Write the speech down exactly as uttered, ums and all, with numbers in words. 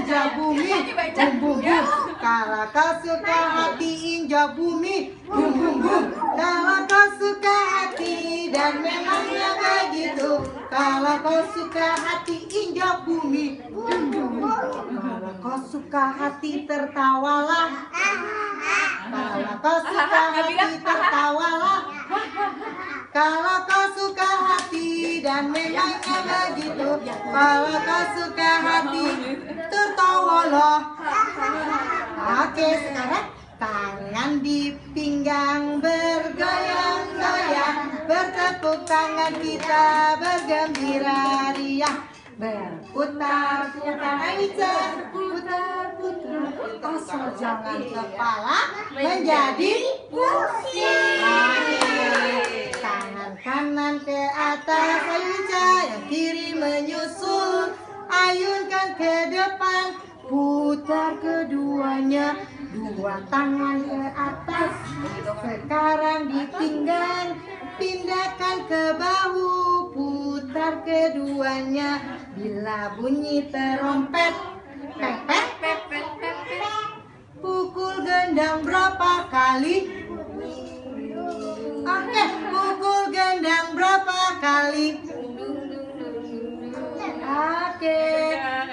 injak bumi, bum bum bum. Kalau kau suka hati injak bumi, bum bum bum. Kalau kau suka hati dan memangnya begitu. Kalau kau suka hati injak bumi, bum bum bum. Kalau kau suka hati tertawalah. Kalau kau suka hati tertawalah. Kalau kau suka hati dan memangnya begitu. Kalau kau suka hati tertawalah. Oke, sekarang tangan di pinggang bergoyang-goyang, bertepuk tangan kita bergembira riang, berputar-putar aja, putar-putar, asal jangan kepala menjadi pusing. Tangan kanan ke atas, aja yang kiri menyusul, ayunkan ke depan, putar keduanya, dua tangan ke atas. Sekarang di pinggang, pindahkan ke bahu, putar keduanya. Bila bunyi terompet, pepet, pepet, pepet, pukul gendang berapa kali? Oke, pukul gendang berapa kali?